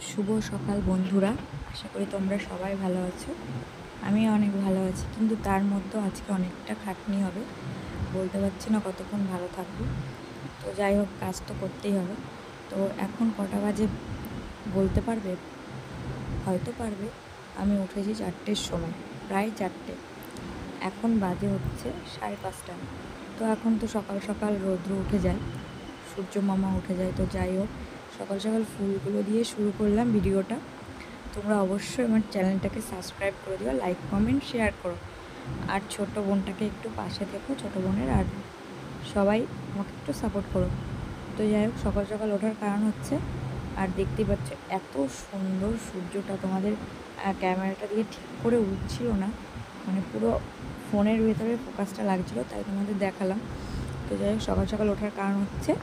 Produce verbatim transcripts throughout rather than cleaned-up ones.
শুভ সকাল বন্ধুরা, আশা করি তোমরা সবাই ভালো আছো। আমি অনেক ভালো আছি, কিন্তু তার মধ্যেও আজকে অনেকটা খাটনি হবে। বলতে পারছি না কতক্ষণ ভালো থাকবো। তো যাই হোক, কাজ তো করতেই হবে। তো এখন কটা বাজে বলতে পারবে? হয়তো পারবে। আমি উঠেছি চারটের সময়, প্রায় চারটে। এখন বাজে হচ্ছে সাড়ে পাঁচটা। তো এখন তো সকাল সকাল রৌদ্র উঠে যায়, সূর্য মামা উঠে যায়। তো যাই হোক, সকাল সকাল ফুলগুলো দিয়ে শুরু করলাম ভিডিওটা। তোমরা অবশ্যই আমার চ্যানেলটাকে সাবস্ক্রাইব করে দিও, লাইক কমেন্ট শেয়ার করো। আর ছোট বোনটাকে একটু পাশে থেকো, ছোট বোনের। আর সবাই আমাকে একটু সাপোর্ট করো। তো যাই হোক, সকাল সকাল ওঠার কারণ হচ্ছে, আর দেখতেই পাচ্ছ এত সুন্দর সূর্যটা তোমাদের ক্যামেরাটা দিয়ে ঠিক করে উঠছিল না, মানে পুরো ফোনের ভেতরে ফোকাসটা লাগছিল, তাই তোমাদের দেখালাম। তো যাই হোক, সকাল সকাল ওঠার কারণ হচ্ছে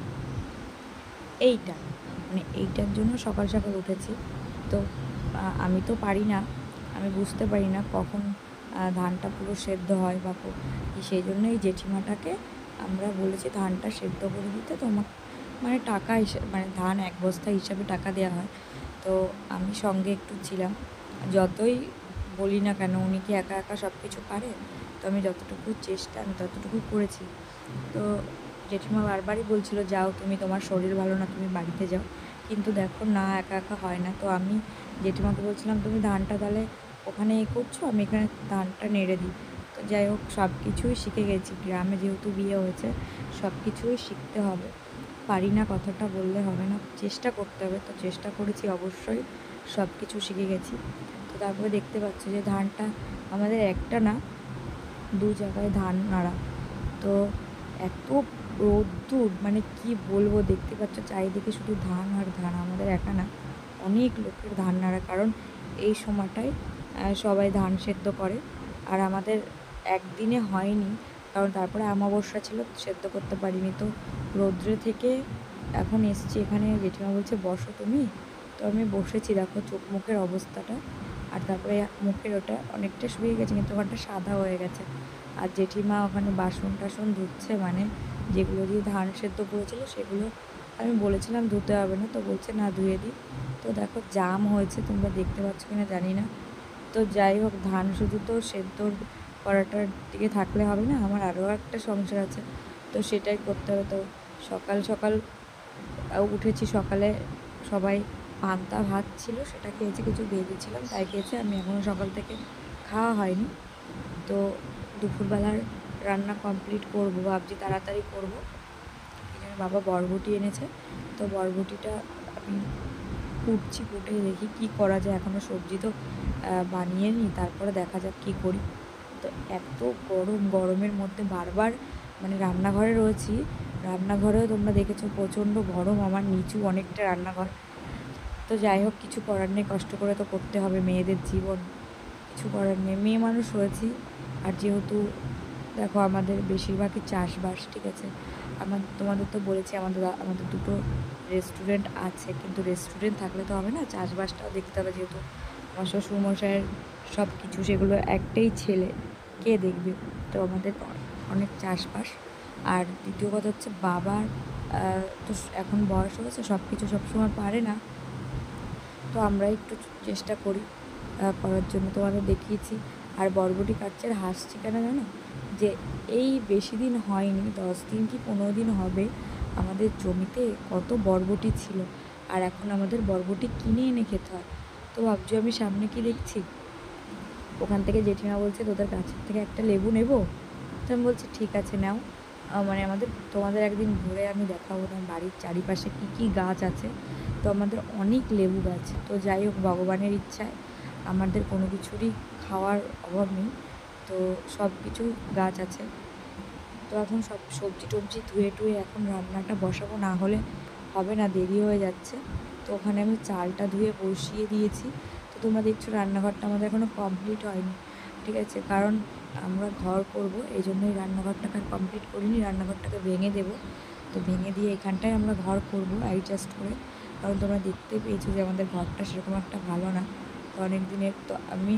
এইটা, মানে এইটার জন্য সকাল সকাল উঠেছি। তো আমি তো পারি না, আমি বুঝতে পারি না কখন ধানটা পুরো সেদ্ধ হয় বা কি, সেই জন্যই জেঠিমাটাকে আমরা বলেছি ধানটা সেদ্ধ করে দিতে। তোমার মানে টাকা হিসেবে, মানে ধান এক বস্তা হিসাবে টাকা দেওয়া হয়। তো আমি সঙ্গে একটু ছিলাম। যতই বলি না কেন, উনি কি একা একা সব কিছু পারে? তো আমি যতটুকু চেষ্টা, আমি ততটুকু করেছি। তো জেঠিমা বারবারই বলছিল, যাও তুমি, তোমার শরীর ভালো না, তুমি বাড়িতে যাও। কিন্তু দেখো না, একা একা হয় না। তো আমি জেঠিমাকে বলছিলাম, তুমি ধানটা তাহলে ওখানে এ করছো, আমি এখানে ধানটা নেড়ে দিই। তো যাই হোক, সব কিছুই শিখে গেছি। গ্রামে যেহেতু বিয়ে হয়েছে, সব কিছুই শিখতে হবে। পারি না কথাটা বললে হবে না, চেষ্টা করতে হবে। তো চেষ্টা করেছি, অবশ্যই সব কিছু শিখে গেছি। তো তারপরে দেখতে পাচ্ছ যে ধানটা আমাদের একটা না, দু জায়গায় ধান নাড়া। তো এত রোদ্দুর, মানে কি বলবো, দেখতে পাচ্ছ চারিদিকে শুধু ধান আর ধান। আমাদের একা না, অনেক লোকের ধান নাড়া, কারণ এই সময়টায় সবাই ধান সেদ্ধ করে। আর আমাদের একদিনে হয়নি, কারণ তারপরে অমাবস্যা ছিল, সেদ্ধ করতে পারিনি। তো রৌদ্রে থেকে এখন এসছি এখানে, জেঠিমা বলছে বসো তুমি। তো আমি বসেছি, দেখো চোখ মুখের অবস্থাটা। আর তারপরে মুখের ওটা অনেকটা শুকিয়ে গেছে, কিন্তু ওখানটা সাদা হয়ে গেছে। আর জেঠিমা ওখানে বাসন টাসন ধুচ্ছে, মানে যেগুলো দিয়ে ধান সেদ্ধ করেছিল সেগুলো। আমি বলেছিলাম ধুতে হবে না, তো বলছে না ধুয়ে দিই। তো দেখো জাম হয়েছে, তোমরা দেখতে পাচ্ছ কিনা জানি না। তো যাই হোক, ধান শুধু তো সেদ্ধ করাটার দিকে থাকলে হবে না, আমার আরও একটা সংসার আছে, তো সেটাই করতে হবে। তো সকাল সকাল উঠেছি, সকালে সবাই পান্তা ভাত ছিল, সেটা খেয়েছি, কিছু ভেজেছিলাম তাই খেয়েছি। আমি এখনও সকাল থেকে খাওয়া হয়নি। তো দুপুরবেলার রান্না কমপ্লিট করবো, ভাবছি তাড়াতাড়ি করবো। এখানে বাবা বরবটি এনেছে, তো বরবটিটা আমি কুটছি, কুটে দেখি কি করা যায়। এখনও সবজি তো বানিয়ে নিই, তারপরে দেখা যাক কী করি। তো এত গরম, গরমের মধ্যে বারবার মানে রান্নাঘরে রয়েছি। রান্নাঘরেও তোমরা দেখেছো প্রচণ্ড গরম, আমার নিচু অনেকটা রান্নাঘর। তো যাই হোক, কিছু করার নেই, কষ্ট করে তো করতে হবে, মেয়েদের জীবন, কিছু করার নেই, মেয়ে মানুষ হয়েছি। আর যেহেতু দেখো আমাদের বেশিরভাগই চাষবাস, ঠিক আছে। আমার তোমাদের তো বলেছি আমাদের আমাদের দুটো রেস্টুরেন্ট আছে, কিন্তু রেস্টুরেন্ট থাকলে তো হবে না, চাষবাসটাও দেখতে হবে। যেহেতু আমার শ্বশুরমশাইয়ের সব কিছু, সেগুলো একটাই ছেলে, কে দেখবে? তো আমাদের অনেক চাষবাস। আর দ্বিতীয় কথা হচ্ছে, বাবার তো এখন বয়স হয়েছে, সব কিছু সবসময় পারে না। তো আমরা একটু চেষ্টা করি করার জন্য, তোমাদের দেখিয়েছি। আর বরবটি কাটছে, আর হাসছি কেন জানো? যে এই বেশি দিন হয়নি, দশ দিন কি পনেরো দিন হবে, আমাদের জমিতে কত বরবটি ছিল, আর এখন আমাদের বরবটি কিনে এনে খেতে হয়। তো ভাবছি আমি সামনে কি দেখছি, ওখান থেকে জেঠিমা বলছে তোদের গাছের থেকে একটা লেবু নেবো। তো আমি বলছি ঠিক আছে নাও। মানে আমাদের, তোমাদের একদিন ঘুরে আমি দেখাবো না বাড়ির চারিপাশে কী কী গাছ আছে। তো আমাদের অনেক লেবু গাছ। তো যাই হোক, ভগবানের ইচ্ছায় আমাদের কোনো কিছুরই খাওয়ার অভাব নেই, তো সব কিছু গাছ আছে। তো এখন সব সবজি টবজি ধুয়ে টুয়ে এখন রান্নাটা বসাবো, না হলে হবে না, দেরি হয়ে যাচ্ছে। তো ওখানে আমি চালটা ধুয়ে বসিয়ে দিয়েছি। তো তোমরা দেখছো রান্নাঘরটা আমাদের এখনও কমপ্লিট হয়নি, ঠিক আছে, কারণ আমরা ঘর করব, এই জন্যই রান্নাঘরটাকে কমপ্লিট করিনি। রান্নাঘরটাকে ভেঙে দেবো, তো ভেঙে দিয়ে এখানটায় আমরা ঘর করব অ্যাডজাস্ট করে। কারণ তোমরা দেখতে পেয়েছো যে আমাদের ঘরটা সেরকম একটা ভালো না, তো অনেক দিনের। তো আমি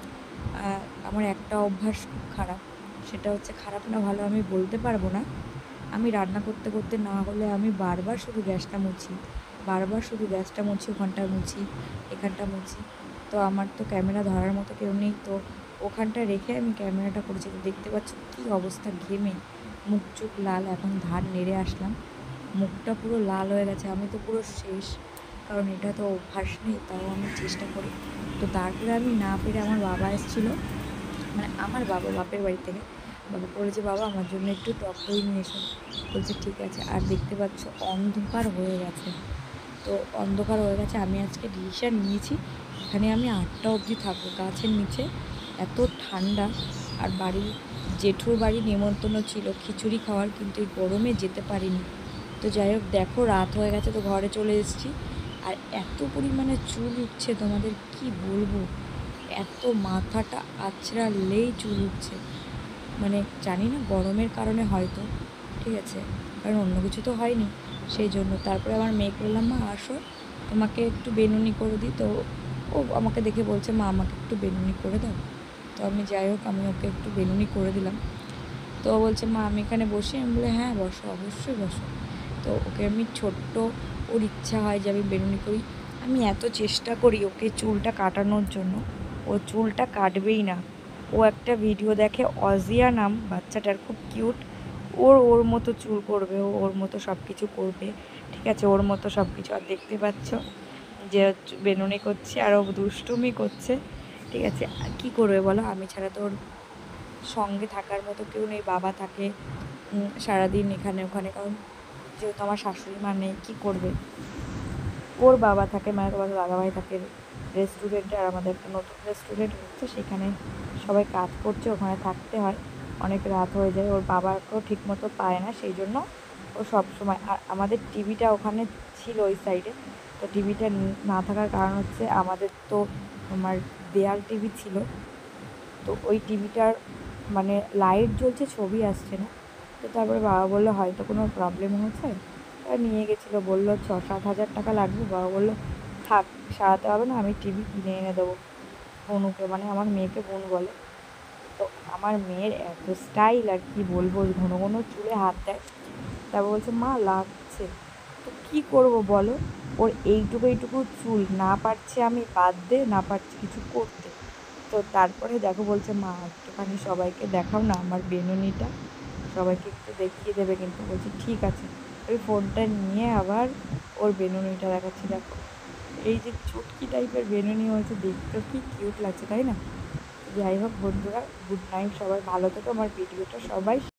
আমার একটা অভ্যাস খুব খারাপ, সেটা হচ্ছে, খারাপ না ভালো আমি বলতে পারবো না, আমি রান্না করতে করতে না হলে আমি বারবার শুধু গ্যাসটা মুছি। বারবার শুধু গ্যাসটা মুছি, ওখানটা মুছি, এখানটা মুছি। তো আমার তো ক্যামেরা ধরার মতো কেউ নেই, তো ওখানটা রেখে আমি ক্যামেরাটা করেছি। তো দেখতে পাচ্ছ কী অবস্থা, ঘেমে মুখ চোখ লাল। এখন ধার নেড়ে আসলাম, মুখটা পুরো লাল হয়ে গেছে। আমি তো পুরো শেষ, কারণ এটা তো অভ্যাস নেই, তাও আমি চেষ্টা করি। তো তারপরে আমি না পেরে আমার বাবা এসেছিলো, মানে আমার বাবা বাপের বাড়ি থেকে। বাবা বলেছে বাবা আমার জন্য একটু টক দই নিয়ে এসো। বলছে ঠিক আছে। আর দেখতে পাচ্ছ অন্ধকার হয়ে গেছে, তো অন্ধকার হয়ে গেছে। আমি আজকে ডিসিশন নিয়েছি এখানে আমি আটটা অবধি থাকবো, গাছের নিচে এত ঠান্ডা। আর বাড়ির জেঠুর বাড়ি নেমন্তন্ন ছিল খিচুড়ি খাওয়ার, কিন্তু এই গরমে যেতে পারিনি। তো যাই হোক, দেখো রাত হয়ে গেছে, তো ঘরে চলে এসেছি। আর এত পরিমাণে চুল উঠছে তোমাদের কি বলবো, এত মাথাটা আঁচড়ালেই চুল উঠছে। মানে জানি না গরমের কারণে হয়তো, ঠিক আছে, কারণ অন্য কিছু তো হয়নি সেই জন্য। তারপরে আমার মেয়েকে বললাম মা আসো তোমাকে একটু বেনুনি করে দিই। তো ও আমাকে দেখে বলছে মা আমাকে একটু বেনুনি করে দাও। তো আমি যাই হোক আমি ওকে একটু বেনুনি করে দিলাম। তো ও বলছে মা আমি এখানে বসি। আমি বলে হ্যাঁ বসো, অবশ্যই বসো। তো ওকে আমি ছোট্ট, ওর ইচ্ছা হয় যে আমি বেনুনি করি। আমি এত চেষ্টা করি ওকে চুলটা কাটানোর জন্য, ও চুলটা কাটবেই না। ও একটা ভিডিও দেখে, অজিয়া নাম বাচ্চাটার, খুব কিউট। ওর ওর মতো চুল করবে, ও ওর মতো সব কিছু করবে, ঠিক আছে, ওর মতো সব কিছু। আর দেখতে পাচ্ছ যে বেনুনি করছে আর ও দুষ্টুমি করছে, ঠিক আছে। আর কী করবে বলো, আমি ছাড়া তো ওর সঙ্গে থাকার মতো কেউ নেই। বাবা থাকে সারাদিন এখানে ওখানে, কারণ যেহেতু আমার শাশুড়ি মা নেই, কী করবে। ওর বাবা থাকে, মানে তোমার দাদাভাই থাকে রেস্টুরেন্টে, আর আমাদের একটা নতুন রেস্টুরেন্ট হচ্ছে, সেখানে সবাই কাজ করছে, ওখানে থাকতে হয়, অনেক রাত হয়ে যায়। ওর বাবাকেও ঠিকমতো পায় না, সেই জন্য ও সব সময়। আর আমাদের টিভিটা ওখানে ছিল ওই সাইডে, তো টিভিটা না থাকার কারণ হচ্ছে আমাদের তো আমার দেয়াল টিভি ছিল, তো ওই টিভিটার মানে লাইট জ্বলছে ছবি আসছে না। তো তারপরে বাবা বললো হয়তো কোনো প্রবলেম হয়েছে, নিয়ে গেছিলো, বললো ছ সাত হাজার টাকা লাগবে। বাবা বললো থাক, সারাতে হবে না, আমি টিভি কিনে এনে দেবো বনুকে, মানে আমার মেয়েকে বোন বলে। তো আমার মেয়ের এত স্টাইল, আর কি বলবো, ঘন ঘন চুলে হাত দেয়। তারপর বলছে মা লাগছে। তো কী করবো বলো, ওর এইটুকু এইটুকু চুল, না পারছি আমি বাদ দে, না পারছি কিছু করতে। তো তারপরে দেখো বলছে মা একটুখানি সবাইকে দেখাও না আমার বেনুনিটা, সবাইকে একটু দেখিয়ে দেবে কিন্তু। বলছি ঠিক আছে। ওই ফোনটা নিয়ে আবার ওর বেনুনিটা দেখাচ্ছি। দেখো এই যে চুটকি টাইপের বেনুনি হয়েছে, দেখতেও কি কিউট লাগছে তাই না। যাই হোক বন্ধুরা, গুড নাইট, সবাই ভালো থেকো। আমার ভিডিওটা সবাই